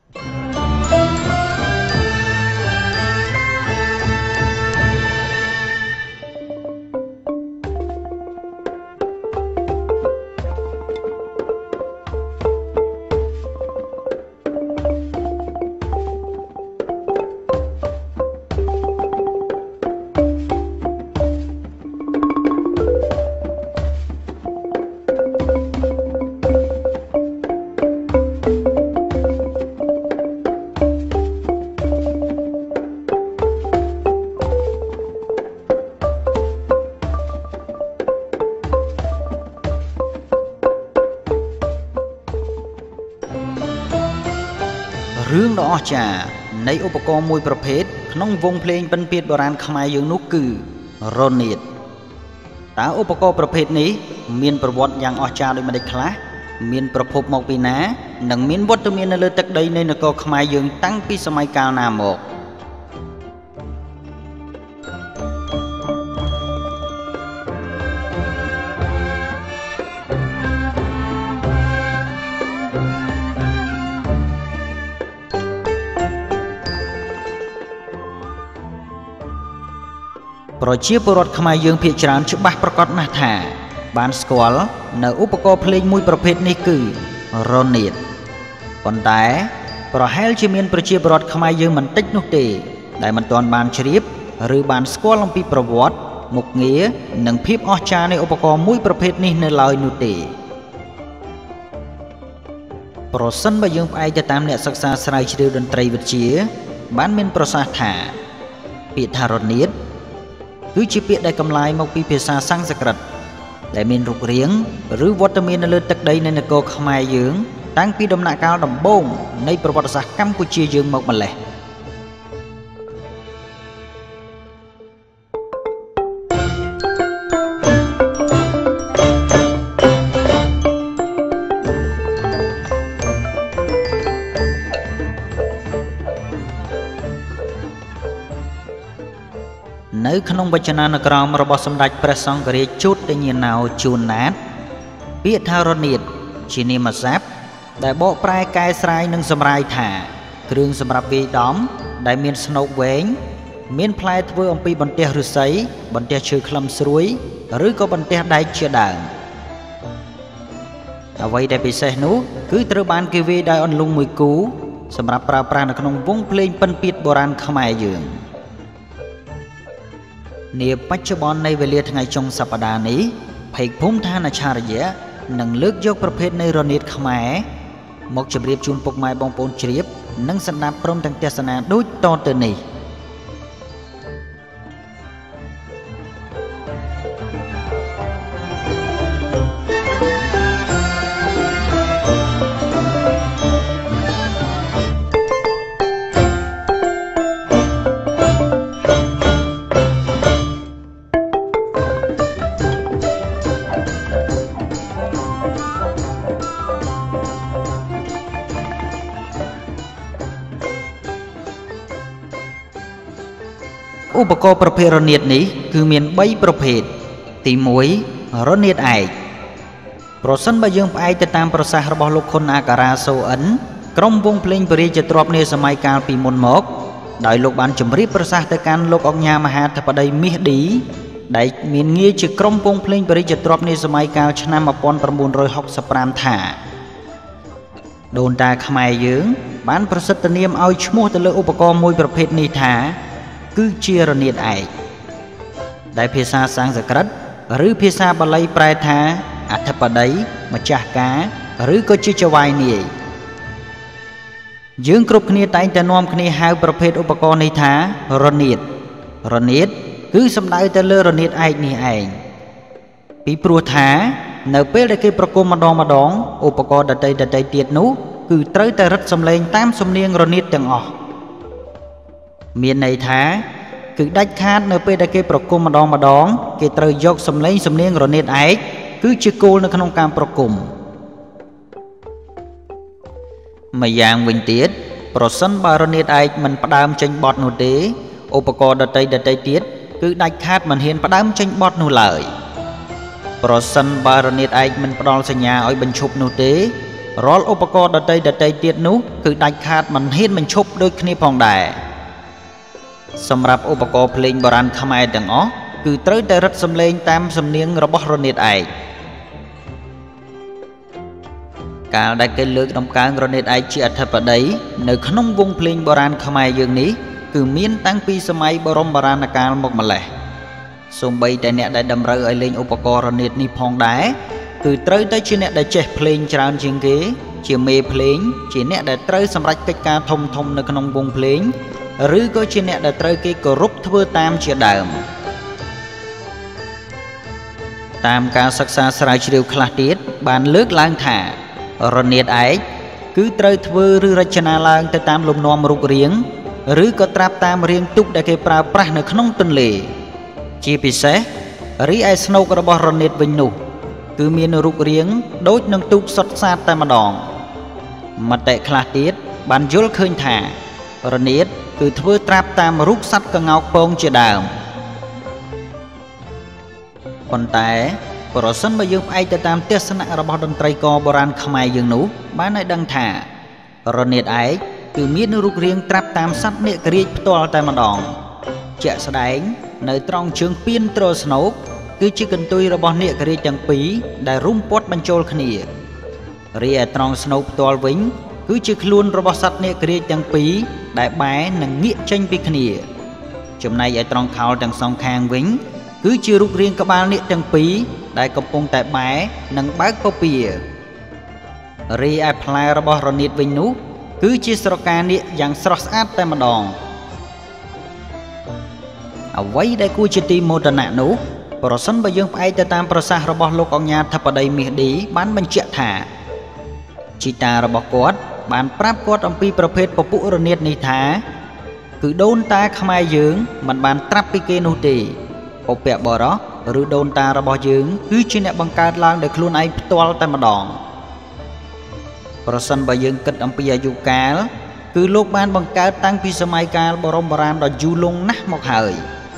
រឿងដ៏អស្ចារ្យនៃឧបករណ៍មួយប្រភេទក្នុងវង់ភ្លេងពិណពាទ្យបុរាណខ្មែរយើងនោះគឺរនាតតើឧបករណ៍ប្រភេទនេះមានប្រវត្តិយ៉ាងអស្ចារ្យដូចម្តេចខ្លះមានប្រភពមកពីណានិងមានវត្តមាននៅលើទឹកដីនៃនគរខ្មែរយើងតាំងពីសម័យកាលណាមកប្រជាពលរដ្ឋខ្មែរយើងភាគច្រើនច្បាស់ប្រកបណាស់ថាបានស្គាល់នៅឧបករណ៍ភ្លេងមួយប្រភេទនេះគឺរនាតប៉ុន្តែប្រហែលជាមានប្រជាពលរដ្ឋខ្មែរយើងមិនតិចនោះទេដែលមិនទាន់បានជ្រាបឬបានស្គាល់អំពីប្រវត្តិមុខងារនិងភាពអស្ចារ្យនៃឧបករណ៍មួយប្រភេទនេះនៅឡើយនោះទេប្រសិនបើយើងផ្អែកទៅតាមអ្នកសិក្សាស្រាវជ្រាវតន្ត្រីវិទ្យាបានមានប្រសាសន៍ថាពាក្យថារនាតគឺជាពាក្យដែលកំឡាយមកពីភាសាសំស្ក្រឹតដែលមានរូបរាងឬវត្តមាននៅលើទឹកដីនៃនគរខ្មែរយើងតាំងពីដំណាក់កាលដំបូងនៃប្រវត្តិសាស្ត្រកម្ពុជាយើងមកម្ល៉េះនៅក្នុងវចនានុក្រមរបស់សម្ដេចព្រះសង្ឃរាជជូតញ្ញាណោជួនណាតពាក្យថារនាតជានាមសព្ទដែលបកប្រែកែស្រាយនិងសម្រាយថាគ្រឿងសម្រាប់វាយដំដែលមានស្នូកវែងមានផ្លែធ្វើអំពីបន្ទះឫស្សីបន្ទះឈើខ្លឹមស្រួយឬក៏បន្ទះដែកជាដើមអ្វីដែលពិសេសនោះគឺត្រូវបានគេវាយដោយអន្លង់មួយគូសម្រាប់ប្រើប្រាស់នៅក្នុងវង់ភ្លេងពិណពាទ្យបុរាណខ្មែរយើងនាបច្ចុប្បន្ននៃវេលាថ្ងៃចុងសប្តាហ៍នេះភេកភូមិឋានអាចារ្យនឹងលើកយកប្រភេទនៃរនាតខ្មែរមកជម្រាបជូនពុកម៉ែបងប្អូនជ្រាបនិងស្ដាប់ព្រមទាំងទស្សនាដូចតទៅនេះឧបករណ៍ប្រភេទរនាតនេះគឺមាន3ប្រភេទទី1រនាតឯកប្រសិនបើយើងផ្អែកទៅតាមប្រសាសន៍របស់លោកខុនអាការ៉ាសូអិនក្រុមវង់ភ្លេងពរាជទ្រព្យនាសម័យកាលពីមុនមកដោយលោកបានជម្រាបប្រសាសន៍ទៅកាន់លោកអង្គញាមហាធិបតីមាសឌីដែលមានងារជាក្រុមវង់ភ្លេងពរាជទ្រព្យនាសម័យកាលឆ្នាំ1965ថាដូនតាខ្មែរយើងបានប្រសិទ្ធនាមឲ្យឈ្មោះទៅលើឧបករណ៍មួយប្រភេទនេះថាគឺជារនាតឯកដែលភាសាសំស្ក្រឹតឬភាសាបាលីប្រែថាអធិបតីម្ចាស់ការឬក៏ជាចៅហ្វាយនាយយើងគ្រប់គ្នាតែងតែនាំគ្នាហៅប្រភេទឧបករណ៍នេះថារនាតគឺសំដៅទៅលើរនាតឯកនេះឯងពីព្រោះថានៅពេលដែលគេប្រគំម្ដងឧបករណ៍ដតីទៀតនោះគឺត្រូវតែរឹតសំឡេងតាមសំនៀងរនាតទាំងអស់មានន័យថាគឺដាច់ខាតនៅពេលដែលគេប្រគំម្ដងគេត្រូវយកសំឡេងសំនៀងរនាតឯកគឺជាគោលនៅក្នុងការប្រគំម្យ៉ាងវិញទៀតប្រសិនបើរនាតឯកមិនផ្ដើមចេញបទនោះទេឧបករណ៍ដតីទៀតគឺដាច់ខាតមិនហ៊ានផ្ដើមចេញបទនោះឡើយប្រសិនបើរនាតឯកមិនផ្ដល់សញ្ញាឲ្យបញ្ឈប់នោះទេរាល់ឧបករណ៍ដតីទៀតនោះគឺដាច់ខាតមិនហ៊ានបញ្ឈប់ដូចគ្នាផងដែរសម្រាប់ឧបករណ៍ភ្លេងបុរាណខ្មែរទាំងអស់គឺត្រូវតែរឹតសំឡេងតាមសំនៀងរបស់រនាតឯកកាលដែលគេលើកដំកើងរនាតឯកជាអធិបតីនៅក្នុងវង់ភ្លេងបុរាណខ្មែរយើងនេះគឺមានតាំងពីសម័យបរមបុរាណកាលមកម្ល៉េះសូម្បីតែអ្នកដែលតម្រូវឲ្យលេងឧបករណ៍រនាតនេះផងដែរគឺត្រូវតែជាអ្នកដែលចេះភ្លេងច្រើនជាងគេជាមេភ្លេងជាអ្នកដែលត្រូវសម្រេចកិច្ចការធំនៅក្នុងវង់ភ្លេងឬក៏ជាអ្នកដែលត្រូវគេគោរពធ្វើតាមជាដើមតាមការសិក្សាស្រាវជ្រាវខ្លះទៀតបានលើកឡើងថារនាតឯកគឺត្រូវធ្វើឬរចនាឡើងទៅតាមលំនាំរូបរាងឬក៏ត្រាប់តាមរាងទូកដែលគេប្រើប្រាស់នៅក្នុងទន្លេជាពិសេសរីឯស្នូករបស់រនាតវិញនោះគឺមានរូបរាងដូចនឹងទូកសុទ្ធសាធតែម្ដងមតិខ្លះទៀតបានយល់ឃើញថារនាតគឺធ្វើត្រាប់តាមរូបសត្វក្ងោកពងជាដើមប៉ុន្តែប្រសិនបើយើងផ្អែកទៅតាមទស្សនៈរបស់តន្ត្រីករបុរាណខ្មែរយើងនោះបានឲ្យដឹងថារនាតឯកគឺមានរូបរាងត្រាប់តាមសត្វនាគរាជផ្ទាល់តែម្ដងជាក់ស្ដែងនៅត្រង់ជើងពៀនទ្រស្នូកគឺជាកន្ទុយរបស់នាគរាជទាំងពីរដែលរុំព័ទ្ធបញ្ចូលគ្នារីឯត្រង់ស្នូកផ្ទាល់វិញគឺជាខ្លួនរបស់សត្វនាគរាជទាំងពីរដែលបែរនិងងាកចេញពីគ្នាចំណែកឯត្រង់ខោលទាំងសងខាងវិញគឺជារូបរាងក្បាលនាគទាំងពីរដែលកំពុងតែបែរនិងបើកពពារីឯផ្លែរបស់រនាតវិញនោះគឺជាស្រកានាគយ៉ាងស្រស់ស្អាតតែម្ដងអ្វីដែលគួរជាទីមោទនៈនោះប្រសិនបើយើងផ្អែកទៅតាមប្រសាសន៍របស់លោកអង្ញាធិបតីមាសឌីបានបញ្ជាក់ថាជីតារបស់គាត់បានប្រាប់គាត់អំពីប្រភេទពពួករនាតនេះថាគឺដូនតាខ្មែរយើងមិនបានត្រាប់ពីគេនោះទេពពកបរោះឬដូនតារបស់យើងគឺជាអ្នកបង្កើតឡើងដោយខ្លួនឯងផ្ទាល់តែម្ដងប្រសិនបើយើងគិតអំពីអាយុកាលគឺលោកបានបង្កើតតាំងពីសម័យកាលបរមបុរាណដ៏យូរលង់ណាស់មកហើយ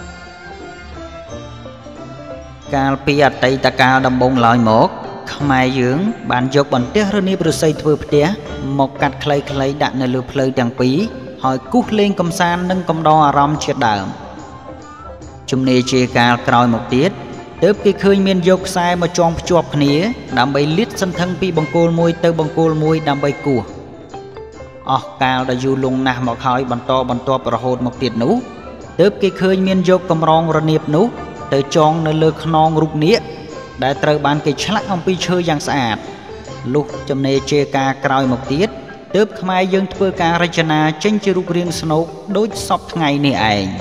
កាលពីអតីតកាលដំបូងឡើយមកខ្មែរយើងបានយកបន្ទះរនាបឫស្សីធ្វើផ្ទះមកកាត់ខ្លីៗដាក់នៅលើភ្លៅទាំងពីរហើយគូសលេងកំសាន្តនិងកំដរអារម្មណ៍ជាដើមជំនាជាកាលក្រោយមកទៀតទើបគេឃើញមានយកខ្សែមកចងភ្ជាប់គ្នាដើម្បីលាតសន្ធឹងពីបង្គោលមួយទៅបង្គោលមួយដើម្បីគោះអស់កាលដ៏យូរលង់ណាស់មកហើយបន្តបន្ទាប់រហូតមកទៀតនោះទើបគេឃើញមានយកកម្រងរនាបនោះទៅចងនៅលើខ្នងរូបនាគដែលត្រូវបានគេឆ្លាក់អំពីឈើយ៉ាងស្អាតលុះចំណេជាការក្រោយមកទៀតទើបខ្មែរយើងធ្វើការរចនាចេញជារូបរាងស្នូកដូចសពថ្ងៃនេះឯង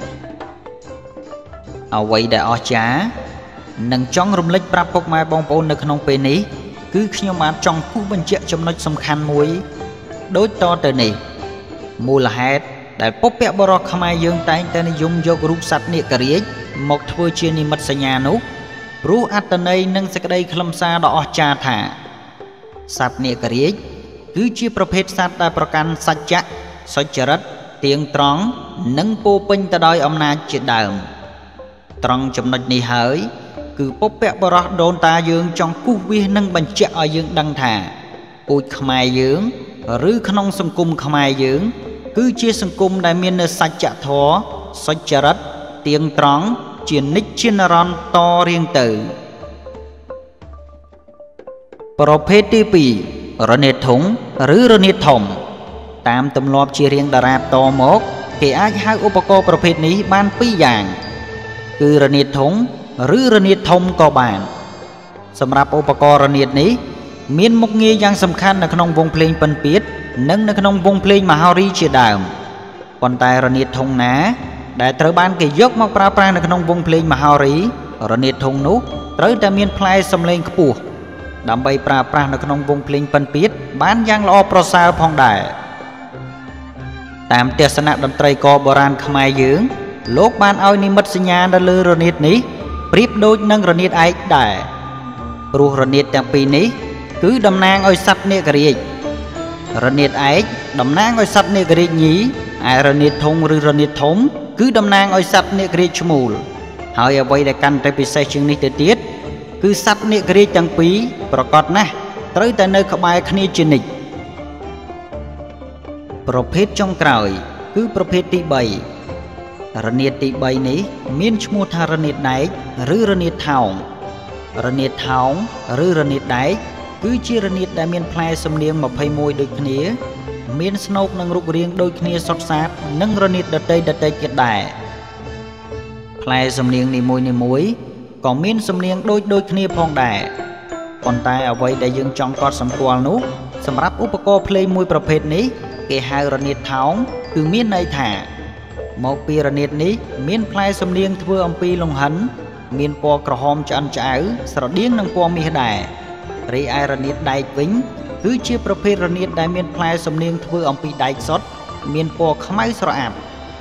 អ្វីដែលអស្ចារ្យនិងចង់រំលឹកប្រាប់ពុកម៉ែបងប្អូននៅក្នុងពេលនេះគឺខ្ញុំបានចង់គូសបញ្ជាក់ចំណុចសំខាន់មួយដូចតទៅនេះមូលហេតុដែលពពកបរោះខ្មែរយើងតែងតែនិយមយករូបសត្វនាគរាជមកធ្វើជានិមិត្តសញ្ញានោះព្រោះអត្តន័យនិងសេចក្តីខ្លឹមសារដ៏អស្ចារ្យថាសត្វនាគរាជគឺជាប្រភេទសត្វដែលប្រកាន់សច្ចៈសុចរិតទៀងត្រង់និងពោពេញទៅដោយអំណាចជាដើមត្រង់ចំណុចនេះហើយគឺពពកបរោះដូនតាយើងចង់គូសវាសនិងបញ្ជាក់ឲ្យយើងដឹងថាពូជខ្មែរយើងឬក្នុងសង្គមខ្មែរយើងគឺជាសង្គមដែលមាននូវសច្ចធម៌សុចរិតទៀងត្រង់ជានិច្ចជានិរន្តរ៍តរៀងទៅប្រភេទទី2រនាតធុងឬរនាតធំតាមទម្លាប់ជារៀងតារាបតមកគេអាចហៅឧបករណ៍ប្រភេទនេះបាន2យ៉ាងគឺរនាតធុងឬរនាតធំក៏បានសម្រាប់ឧបករណ៍រនាតនេះមានមុខងារយ៉ាងសំខាន់នៅក្នុងវង់ភ្លេងពិណពាទ្យនិងនៅក្នុងវង់ភ្លេងមហោរីជាដើមប៉ុន្តែរនាតធុងណាដែលត្រូវបានគេយកមកប្រើប្រាស់នៅក្នុងវង់ភ្លេងមហោរីរនាតធុងនោះត្រូវតែមានផ្លែសំឡេងខ្ពស់ដើម្បីប្រើប្រាស់នៅក្នុងវង់ភ្លេងពិណពាទ្យបានយ៉ាងល្អប្រសើរផងដែរតាមទស្សនៈតន្ត្រីករបុរាណខ្មែរយើងលោកបានឲ្យនិមិត្តសញ្ញានៅលើរនាតនេះប្រៀបដូចនឹងរនាតឯកដែរព្រោះរនាតទាំងពីរនេះគឺតំណាងឲ្យសត្វនាគរាជរនាតឯកតំណាងឲ្យសត្វនាគរាជញីឯរនាតធុងឬរនាតធំគឺតំណាងឲ្យសត្វនាគរាជឈ្មូលហើយអ្វីដែលកាន់តែពិសេសជាងនេះទៅទៀតគឺសត្វនាគរាជទាំងពីរប្រកបណាស់ត្រូវតែនៅក្បែរគ្នាជានិច្ចប្រភេទចុងក្រោយគឺប្រភេទទី3រនាតទី3នេះមានឈ្មោះថារនាតដែកឬរនាតថោងរនាតថោងឬរនាតដែកគឺជារនាតដែលមានផ្លែសំនៀង21ដូចគ្នាមានស្នូកនិងរូបរាងដូចគ្នាសុទ្ធសាធនិងរនាតដតីទៀតដែរផ្លែសំនៀងនីមួយៗក៏មានសំនៀងដូចគ្នាផងដែរប៉ុន្តែអ្វីដែលយើងចង់កត់សម្គាល់នោះសម្រាប់ឧបករណ៍ភ្លេងមួយប្រភេទនេះគេហៅរនាតថោងគឺមានន័យថាមកពីរនាតនេះមានផ្លែសំនៀងធ្វើអំពីលង្ហិនមានពណ៌ក្រហមឆ្អិនឆ្អៅស្រដៀងនឹងពណ៌មាសដែររីឯរនាតដែកវិញគឺជាប្រភេទរនាតដែលមានផ្លែសំនៀងធ្វើអំពីដែកសុទ្ធមានពណ៌ខ្មៅស្រអាប់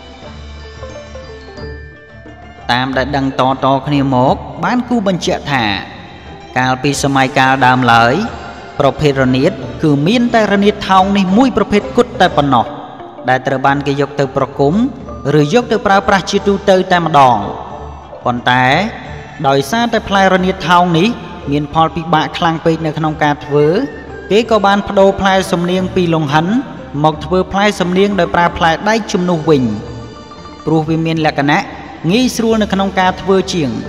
តាមដែលដឹងតគ្នាមកបានគូបញ្ជាក់ថាកាលពីសម័យកាលដើមឡើយប្រភេទរនាតគឺមានតែរនាតថោងនេះមួយប្រភេទគត់តែប៉ុណ្ណោះដែលត្រូវបានគេយកទៅប្រគំឬយកទៅប្រើប្រាស់ជាទូទៅតែម្ដងប៉ុន្តែដោយសារតែផ្លែរនាតថោងនេះមានផលពិបាកខ្លាំងពេកនៅក្នុងការធ្វើគេក៏បានបដូរផ្លែសំនៀងពីលង្ហិនមកធ្វើផ្លែសំនៀងដោយប្រើផ្លែដែកជំនួសវិញព្រោះវាមានលក្ខណៈងាយស្រួលនៅក្នុងការធ្វើជាង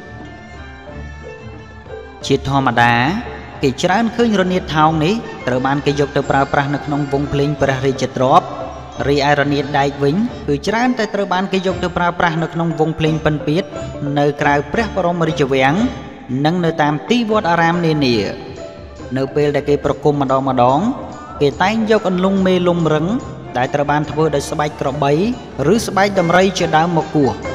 ជាធម្មតាគេច្រើនឃើញរនាតថោងនេះត្រូវបានគេយកទៅប្រើប្រាស់នៅក្នុងវង់ភ្លេងព្រះរាជទ្រព្យរីឯរនាតដែកវិញគឺច្រើនតែត្រូវបានគេយកទៅប្រើប្រាស់នៅក្នុងវង់ភ្លេងពិណពាទ្យនៅក្រៅព្រះបរមរាជវាំងនិងនៅតាមទីវត្តអារាមនានានៅពេលដែលគេប្រគំម្ដងគេតែងយកអន្លង់មេលុំរឹងដែលត្រូវបានធ្វើដោយស្បែកក្របីឬស្បែកដំរីជាដើមមកគោះ